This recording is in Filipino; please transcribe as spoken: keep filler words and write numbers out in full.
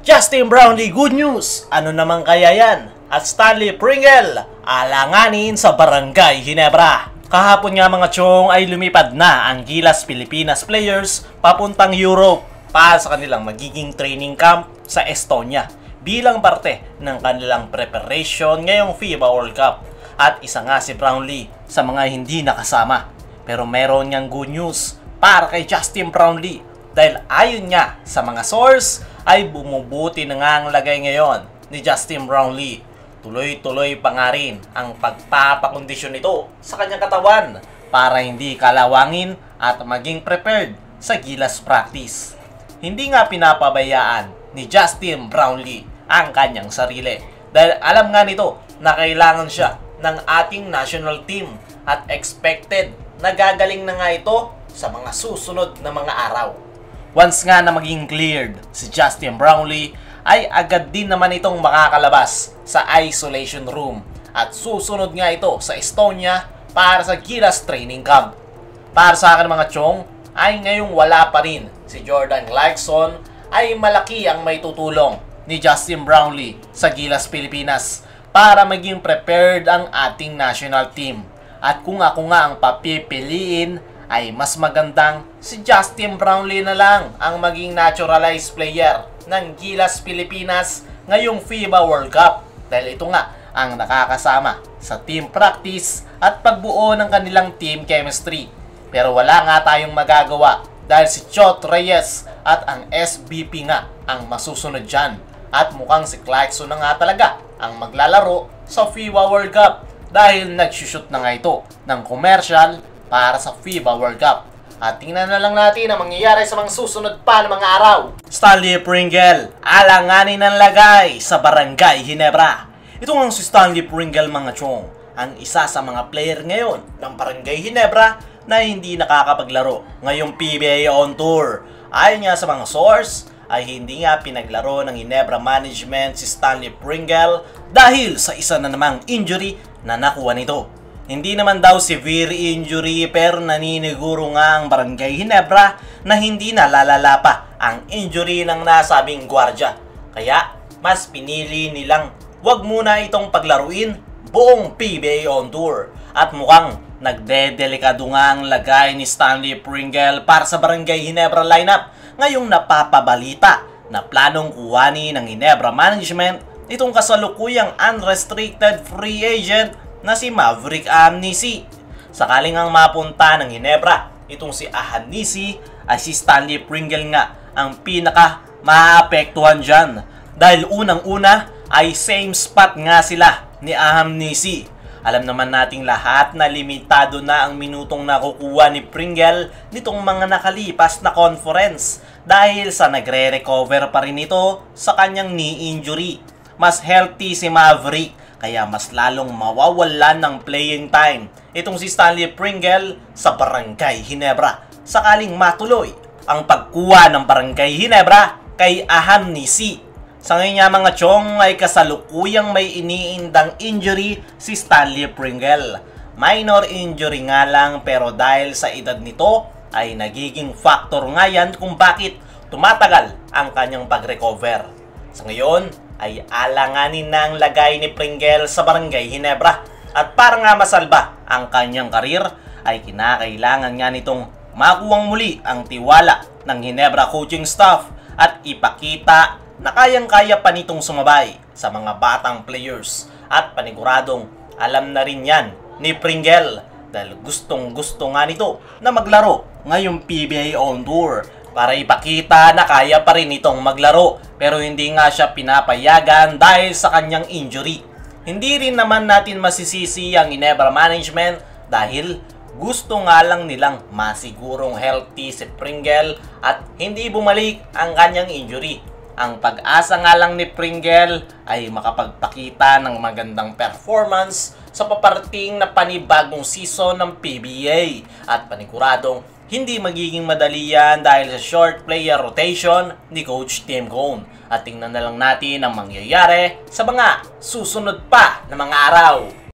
Justin Brownlee, good news! Ano naman kaya yan? At Stanley Pringle, alanganin sa Barangay Ginebra. Kahapon nga mga chong ay lumipad na ang Gilas Pilipinas players papuntang Europe para sa kanilang magiging training camp sa Estonia bilang parte ng kanilang preparation ngayong FIBA World Cup. At isa nga si Brownlee sa mga hindi nakasama. Pero meron niyang good news para kay Justin Brownlee dahil ayon niya sa mga source ay bumubuti na nga ang lagay ngayon ni Justin Brownlee. Tuloy-tuloy pa nga rin ang pagpapakondisyon nito sa kanyang katawan para hindi kalawangin at maging prepared sa Gilas practice. Hindi nga pinapabayaan ni Justin Brownlee ang kanyang sarili dahil alam nga nito na kailangan siya ng ating national team at expected na gagaling na nga ito sa mga susunod na mga araw. Once nga na maging cleared si Justin Brownlee, ay agad din naman itong makakalabas sa isolation room at susunod nga ito sa Estonia para sa Gilas training camp. Para sa akin mga chong, ay ngayong wala pa rin si Jordan Clarkson, ay malaki ang may tutulong ni Justin Brownlee sa Gilas Pilipinas para maging prepared ang ating national team. At kung ako nga ang papipiliin, ay mas magandang si Justin Brownlee na lang ang maging naturalized player ng Gilas Pilipinas ngayong FIBA World Cup dahil ito nga ang nakakasama sa team practice at pagbuo ng kanilang team chemistry. Pero wala nga tayong magagawa dahil si Chot Reyes at ang S B P nga ang masusunod dyan at mukhang si Clarkson na nga talaga ang maglalaro sa FIBA World Cup dahil nagsushoot na nga ito ng commercial para sa FIBA World Cup. At tingnan na lang natin ang mangyayari sa mga susunod pa ng mga araw. Stanley Pringle, alanganin ng lagay sa Barangay Ginebra. Ito nga si Stanley Pringle mga chong, ang isa sa mga player ngayon ng Barangay Ginebra na hindi nakakapaglaro ngayong P B A on tour. Ayon nga sa mga source, ay hindi nga pinaglaro ng Ginebra management si Stanley Pringle dahil sa isa na namang injury na nakuha nito. Hindi naman daw severe injury pero naniniguro nga ang Barangay Ginebra na hindi na lalala pa ang injury ng nasabing gwardya. Kaya mas pinili nilang wag muna itong paglaruin buong P B A on tour. At mukhang nagdedelikado nga ang lagay ni Stanley Pringle para sa Barangay Ginebra lineup ngayong napapabalita na planong kuhanin ng Ginebra management itong kasalukuyang unrestricted free agent na si Maverick Amnisi. Sakaling ang mapunta ng Ginebra, itong si Ahanisi ay si Stanley Pringle nga ang pinaka maapektuhan dyan. Dahil unang-una ay same spot nga sila ni Ahanisi. Alam naman nating lahat na limitado na ang minutong nakukuha ni Pringle nitong mga nakalipas na conference dahil sa nagre-recover pa rin ito sa kanyang knee injury. Mas healthy si Maverick kaya mas lalong mawawalan ng playing time itong si Stanley Pringle sa Barangay Ginebra sakaling matuloy ang pagkuha ng Barangay Ginebra kay Ahanisi. Sa ngayon nga mga chong ay kasalukuyang may iniindang injury si Stanley Pringle. Minor injury nga lang pero dahil sa edad nito ay nagiging factor nga yan kung bakit tumatagal ang kanyang pag-recover. Sa ngayon ay alanganin na ang lagay ni Pringle sa Barangay Ginebra. At para nga masalba ang kanyang karir, ay kinakailangan nga nitong makuwang muli ang tiwala ng Ginebra coaching staff at ipakita na kayang-kaya pa nitong sumabay sa mga batang players. At paniguradong alam na rin yan ni Pringle dahil gustong-gusto nga nito na maglaro ngayong P B A on tour para ipakita na kaya pa rin itong maglaro pero hindi nga siya pinapayagan dahil sa kanyang injury. Hindi rin naman natin masisisi ang Ginebra management dahil gusto nga lang nilang masigurong healthy si Pringle at hindi bumalik ang kanyang injury. Ang pag-asa nga lang ni Pringle ay makapagpakita ng magandang performance sa paparating na panibagong season ng P B A at paniguradong hindi magiging madali yan dahil sa short player rotation ni Coach Tim Cone. At tingnan na lang natin ang mangyayari sa mga susunod pa na mga araw.